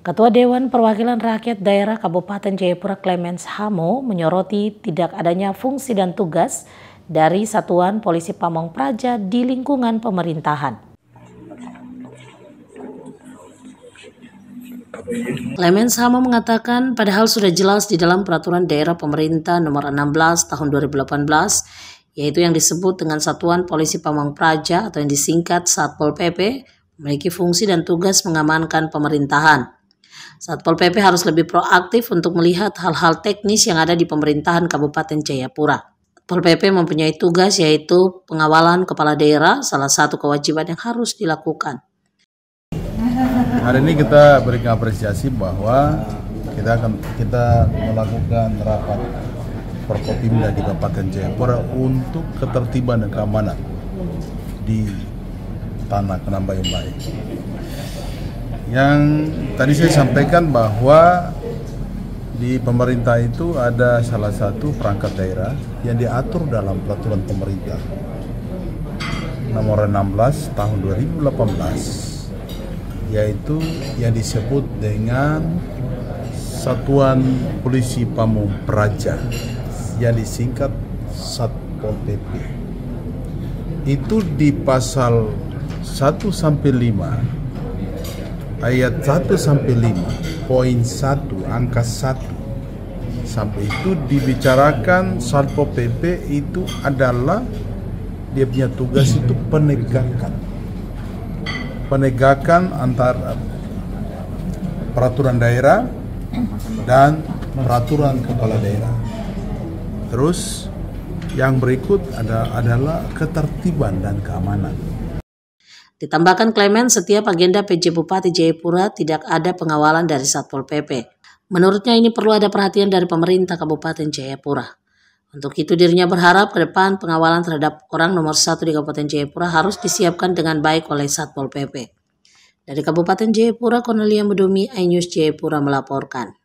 Ketua Dewan Perwakilan Rakyat Daerah Kabupaten Jayapura Clemens Hamo menyoroti tidak adanya fungsi dan tugas dari Satuan Polisi Pamong Praja di lingkungan pemerintahan. Clemens Hamo mengatakan padahal sudah jelas di dalam Peraturan Daerah Pemerintah Nomor 16 Tahun 2018, yaitu yang disebut dengan Satuan Polisi Pamong Praja atau yang disingkat Satpol PP, memiliki fungsi dan tugas mengamankan pemerintahan. Satpol PP harus lebih proaktif untuk melihat hal-hal teknis yang ada di pemerintahan Kabupaten Jayapura. Satpol PP mempunyai tugas yaitu pengawalan kepala daerah, salah satu kewajiban yang harus dilakukan. Hari ini kita berikan apresiasi bahwa kita melakukan rapat Forkopimda di Kabupaten Jayapura untuk ketertiban dan keamanan di tanah Kenambayung. Yang tadi saya sampaikan bahwa di pemerintah itu ada salah satu perangkat daerah yang diatur dalam peraturan pemerintah nomor 16 tahun 2018, yaitu yang disebut dengan Satuan Polisi Pamong Praja yang disingkat Satpol PP. Itu di pasal 1 sampai 5 ayat 1 sampai 5 poin 1 angka 1 sampai itu dibicarakan Satpol PP itu adalah dia punya tugas itu penegakan antara peraturan daerah dan peraturan kepala daerah. Terus yang berikut adalah ketertiban dan keamanan. Ditambahkan Clemens, setiap agenda PJ Bupati Jayapura tidak ada pengawalan dari Satpol PP. Menurutnya ini perlu ada perhatian dari pemerintah Kabupaten Jayapura. Untuk itu dirinya berharap ke depan pengawalan terhadap orang nomor 1 di Kabupaten Jayapura harus disiapkan dengan baik oleh Satpol PP. Dari Kabupaten Jayapura, Cornelia Medomi, iNews Jayapura melaporkan.